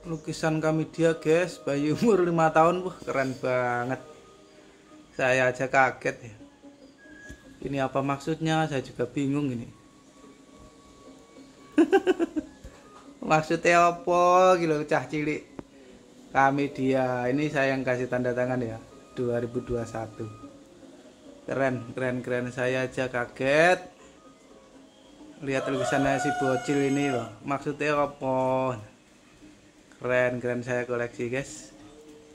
lukisan kami dia guys, bayi umur 5 tahun. Wah, keren banget, saya aja kaget ya. Ini apa maksudnya, saya juga bingung ini. Maksudnya apa gitu, cah cilik kami dia. Ini saya yang kasih tanda tangan ya, 2021. Keren keren keren, saya aja kaget lihat lukisannya si bocil ini loh. Maksudnya apa? Keren keren, saya koleksi guys.